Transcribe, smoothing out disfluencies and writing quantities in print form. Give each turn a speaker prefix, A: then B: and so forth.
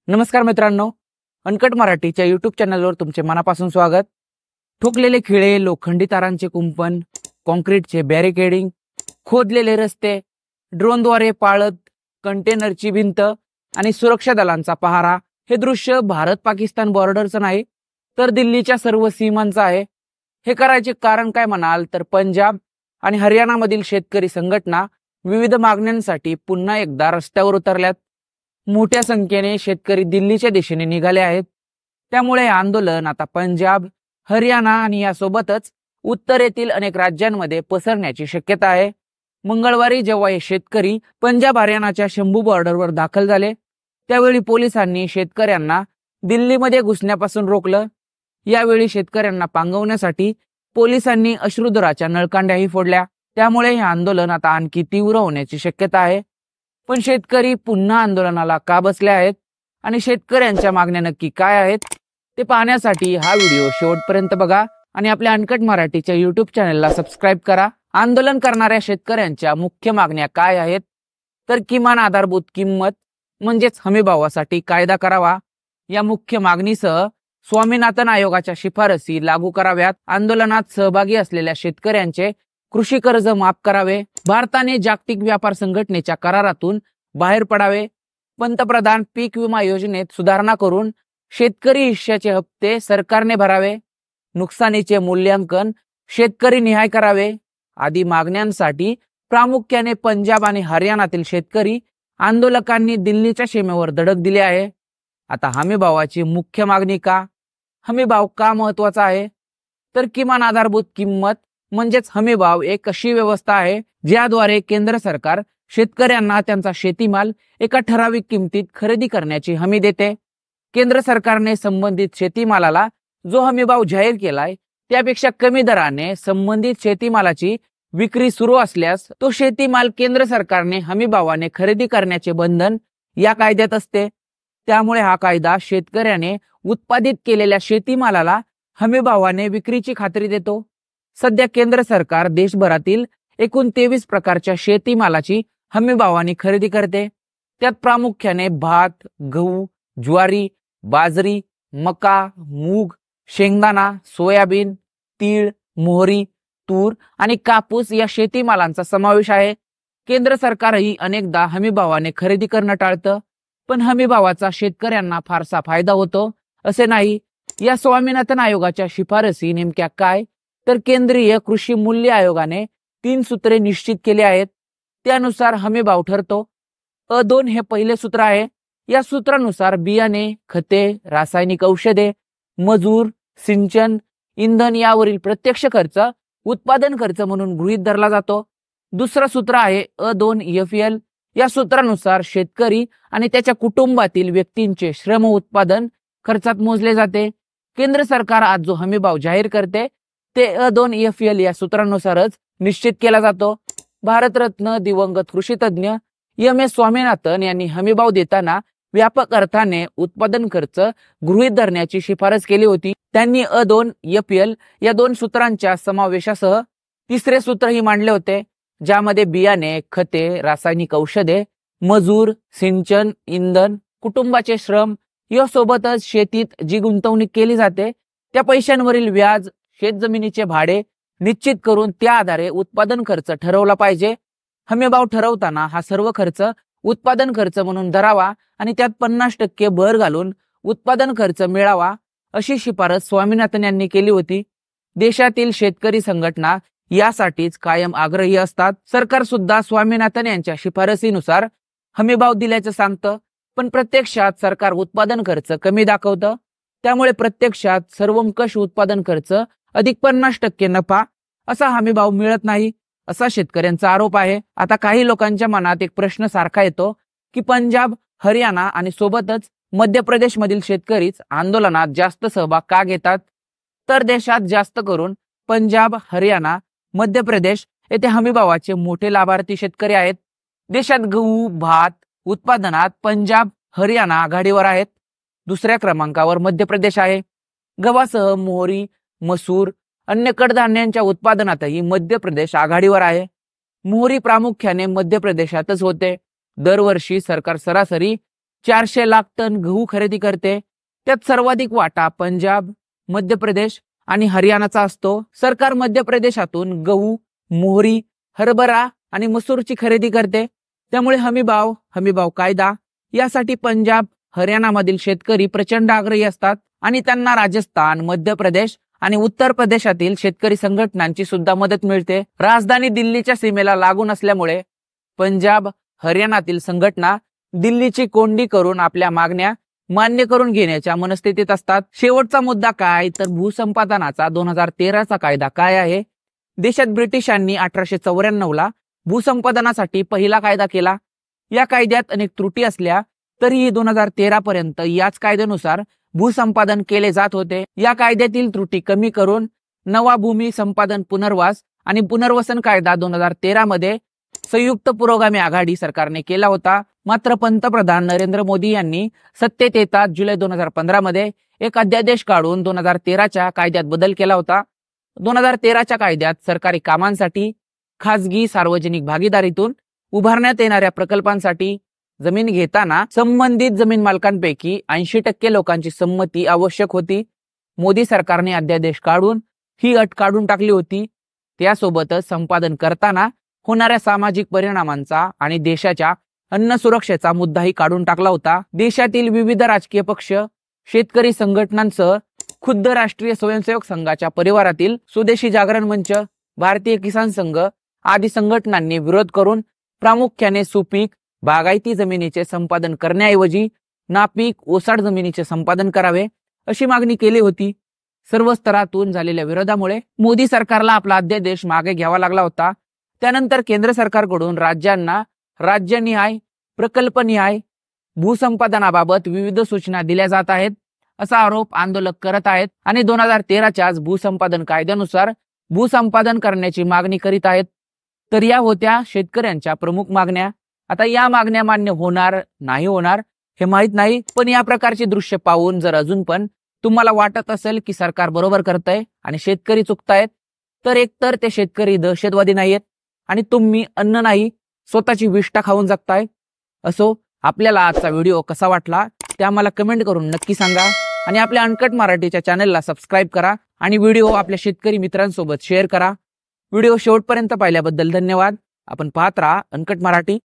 A: नमस्कार मित्रांनो, अनकट मराठीच्या यूट्यूब चॅनलवर तुमचे मनापासून स्वागत। ठोकलेले खिळे, लोखंडी तारांचे कुंपण, कॉन्क्रीटचे बॅरिकेडिंग, खोदलेले रस्ते, ड्रोनद्वारे पाळत, कंटेनरची भिंत आणि सुरक्षा दलांचा पहारा हे दृश्य भारत पाकिस्तान बॉर्डरचं नाही तर दिल्लीच्या सर्व सीमांचं आहे। हे करायचे कारण काय म्हणाल तर पंजाब आणि हरियाणामधील शेतकरी संघटना विविध मागण्यांसाठी पुन्हा एकदा रस्त्यावर उतरल्यात। मोठ्या संख्येने शेतकरी दिल्लीच्या दिशेने निघाले आहेत। त्यामुळे आंदोलन आता पंजाब, हरियाणा आणि यासोबतच उत्तरेतील अनेक राज्यांमध्ये पसरण्याची शक्यता आहे। मंगळवारी जेव्हा हे शेतकरी पंजाब हरियाणाच्या शंभू बॉर्डरवर दाखल झाले त्यावेळी पोलिसांनी शेतकऱ्यांना दिल्लीमध्ये घुसण्यापासून रोखलं। यावेळी शेतकऱ्यांना पांगवण्यासाठी पोलिसांनी अश्रुधुराच्या नळकांड्याही फोडल्या। त्यामुळे हे आंदोलन आता आणखी तीव्र होण्याची शक्यता आहे। पण शेतकरी पुन्हा आंदोलनाला का बसले आहेत आणि शेतकऱ्यांच्या मागण्या नक्की काय आहेत ते पाहण्यासाठी हा व्हिडिओ शेवटपर्यंत बघा आणि आपल्या अनकट मराठीच्या यूट्यूब चॅनलला सबस्क्राइब करा। आंदोलन करणाऱ्या शेतकऱ्यांच्या मुख्य मागण्या काय आहेत तर किमान आधारभूत किंमत म्हणजेच हमीभावासाठी कायदा करावा, या मुख्य मागणीसह स्वामीनाथन आयोगाच्या शिफारसी लागू कराव्यात, आंदोलनात सहभागी असलेल्या शेतकऱ्यांचे कृषी कर्ज माफ करावे, भारताने जागतिक व्यापार संघटनेच्या करारातून बाहेर पडावे, पंतप्रधान पीक विमा योजनेत सुधारणा करून शेतकरी हिश्श्याचे हप्ते सरकारने भरावे, नुकसानीचे मूल्यांकन शेतकरी निहाय करावे आदी मागण्यांसाठी प्रामुख्याने पंजाब आणि हरियाणातील शेतकरी आंदोलकांनी दिल्लीच्या सीमेवर धडक दिली आहे। आता हमीभावाची मुख्य मागणी का? हमीभाव का महत्वाचा आहे तर किमान आधारभूत किंमत म्हणजेच हमीभाव एक अशी व्यवस्था आहे ज्याद्वारे केंद्र सरकार शेतकऱ्यांना त्यांचा शेतीमाल एका ठराविक किमतीत खरेदी करण्याची हमी देते। केंद्र सरकारने संबंधित शेतीमालाला जो हमीभाव जाहीर केलाय त्यापेक्षा कमी दराने संबंधित शेतीमालाची विक्री सुरू असल्यास तो शेतीमाल केंद्र सरकारने हमीभावाने खरेदी करण्याचे बंधन या कायद्यात असते। त्यामुळे हा कायदा शेतकऱ्याने उत्पादित केलेल्या शेतीमालाला हमीभावाने विक्रीची खात्री देतो। सध्या केंद्र सरकार देशभरातील एकूण 23 प्रकारच्या शेतीमालाची हमीभावाने खरेदी करते। त्यात प्रामुख्याने भात, गहू, ज्वारी, बाजरी, मका, मूग, शेंगदाणा, सोयाबीन, तीळ, मोहरी, तूर आणि कापूस या शेतीमालांचा समावेश आहे। केंद्र सरकारही अनेकदा हमीभावाने खरेदी करणं टाळतं, पण हमीभावाचा शेतकऱ्यांना फारसा फायदा होतो असे नाही। या स्वामीनाथन आयोगाच्या शिफारसी नेमक्या काय तर केंद्रीय कृषी मूल्य आयोगाने 3 सूत्रे निश्चित केली आहेत। त्यानुसार हमीभाव ठरतो। अ2 हे पहिले सूत्र आहे। या सूत्रानुसार बियाणे, खते, रासायनिक औषधे, मजूर, सिंचन, इंधन यावरील प्रत्यक्ष खर्च उत्पादन खर्च म्हणून गृहीत धरला जातो। दुसरं सूत्र आहे अ2 या सूत्रानुसार शेतकरी आणि त्याच्या कुटुंबातील व्यक्तींचे श्रम उत्पादन खर्चात मोजले जाते। केंद्र सरकार आज जो हमीभाव जाहीर करते ते अ2 या सूत्रानुसारच निश्चित केला जातो। भारतरत्न दिवंगत कृषीतज्ञ एम.एस. स्वामीनाथन यांनी हमीभाव देताना व्यापक अर्थाने उत्पादन खर्च गृहीत धरण्याची शिफारस केली होती। त्यांनी अ2 या 2 सूत्रांच्या समावेशासह तिसरे सूत्रही मांडले होते ज्यामध्ये बियाणे, खते, रासायनिक औषधे, मजूर, सिंचन, इंधन, कुटुंबाचे श्रम यासोबतच शेतीत जी गुंतवणूक केली जाते त्या पैशांवरील व्याज, शेतजमिनीचे भाडे निश्चित करून त्या आधारे उत्पादन खर्च ठरवला पाहिजे। हमीभाव ठरवताना हा सर्व खर्च उत्पादन खर्च म्हणून धरावा आणि त्यात 50% भर घालून उत्पादन खर्च मिळावा अशी शिफारस स्वामीनाथन यांनी केली होती। देशातील शेतकरी संघटना यासाठीच कायम आग्रही असतात। सरकार सुद्धा स्वामीनाथन यांच्या शिफारसीनुसार हमीभाव दिल्याचं सांगतं, पण प्रत्यक्षात सरकार उत्पादन खर्च कमी दाखवतं। त्यामुळे प्रत्यक्षात सर्वंकष उत्पादन खर्च अधिक 50% नफा असा हमीभाव मिळत नाही असा शेतकऱ्यांचा आरोप आहे। आता काही लोकांच्या मनात एक प्रश्न सारखा येतो की पंजाब, हरियाणा आणि सोबतच मध्य प्रदेश मधील शेतकरीच आंदोलनात जास्त सहभाग का घेतात तर देशात जास्त करून पंजाब, हरियाणा, मध्य प्रदेश येथे हमीभावाचे मोठे लाभार्थी शेतकरी आहेत। देशात गहू, भात उत्पादनात पंजाब, हरियाणा आघाडीवर आहेत। दुसऱ्या क्रमांकावर मध्य प्रदेश आहे। गव्हासह मोहरी, मसूर, अन्य कडधान्यांच्या उत्पादनातही मध्य प्रदेश आघाडीवर आहे। मोहरी प्रामुख्याने मध्य प्रदेशातच होते। दरवर्षी सरकार सरासरी 400 लाख टन गहू खरेदी करते. त्यात सर्वाधिक वाटा पंजाब, मध्य प्रदेश आणि हरियाणाचा असतो. सरकार मध्य प्रदेशातून गहू, मोहरी, हरभरा आणि मसूरची खरेदी करते. त्यामुळे हमीभाव कायदा यासाठी पंजाब, हरियाणामधील शेतकरी प्रचंड आग्रही असतात आणि त्यांना राजस्थान, मध्य प्रदेश आणि उत्तर प्रदेशातील शेतकरी संघटनांची सुद्धा मदत मिळते. राजधानी दिल्लीच्या सीमेला लागून असल्यामुळे पंजाब, हरियाणातील संघटना दिल्लीची कोंडी करून आपल्या मागण्या मान्य करून घेण्याच्या मनस्थितीत असतात. शेवटचा मुद्दा काय तर भूसंपादनाचा 2013चा कायदा काय आहे. देशात ब्रिटिशांनी 1894ला भूसंपादनासाठी पहिला कायदा केला. या कायद्यात अनेक त्रुटी असल्या तरीही 2013 पर्यंत याच कायद्यानुसार भूसंपादन केले जात होते. या कायद्यातील त्रुटी कमी करून नवा भूमी संपादन पुनर्वास आणि पुनर्वसन कायदा 2013 मध्ये संयुक्त पुरोगामी आघाडी सरकारने केला होता. मात्र पंतप्रधान नरेंद्र मोदी यांनी सत्तेत येताच जुलै 2015 मध्ये एक अध्यादेश काढून 2013च्या कायद्यात बदल केला होता. 2013च्या कायद्यात सरकारी कामांसाठी खासगी सार्वजनिक भागीदारीतून उभारण्यात येणाऱ्या प्रकल्पांसाठी जमीन घेताना संबंधित जमीन मालकांपैकी 80% लोकांची संमती आवश्यक होती. मोदी सरकारने अध्यादेश काढून ही अट काढून टाकली होती. त्यासोबतच संपादन करताना होणाऱ्या सामाजिक परिणामांचा आणि देशाच्या अन्न सुरक्षेचा मुद्दाही काढून टाकला होता. देशातील विविध राजकीय पक्ष, शेतकरी संघटनांसह खुद्द राष्ट्रीय स्वयंसेवक संघाच्या परिवारातील स्वदेशी जागरण मंच, भारतीय किसान संघ आदी संघटनांनी विरोध करून प्रामुख्याने सुपीक बागायती जमिनीचे संपादन करण्याऐवजी नापीक ओसाड जमिनीचे संपादन करावे अशी मागणी केली होती. सर्व स्तरातून झालेल्या विरोधामुळे मोदी सरकारला आपला अध्यादेश मागे घ्यावा लागला होता. त्यानंतर केंद्र सरकारकडून राज्यांना राज्यनिहाय, प्रकल्पनिहाय भूसंपादनाबाबत विविध सूचना दिल्या जात आहेत असा आरोप आंदोलक करत आहेत आणि 2013च्याच भूसंपादन कायद्यानुसार भूसंपादन करण्याची मागणी करीत आहेत. तर या होत्या शेतकऱ्यांच्या प्रमुख मागण्या. आता या मागण्या मान्य होणार नाही होणार हे माहित नाही, पण या प्रकारची दृश्य पाहून जर अजून पण तुम्हाला वाटत असेल की सरकार बरोबर करतंय आणि शेतकरी चुकतायत, तर एकतर ते शेतकरी दहशतवादी नाहीयेत आणि तुम्ही अन्न नाही स्वतःची विष्ठा खाऊन जगताय. असो, आपल्याला आजचा व्हिडिओ कसा वाटला ते आम्हाला कमेंट करून नक्की सांगा आणि आपल्या अनकट मराठीच्या चॅनलला सबस्क्राईब करा आणि व्हिडिओ आपल्या शेतकरी मित्रांसोबत शेअर करा. व्हिडिओ शेवटपर्यंत पाहिल्याबद्दल धन्यवाद. आपण पाहत राहा अनकट मराठी.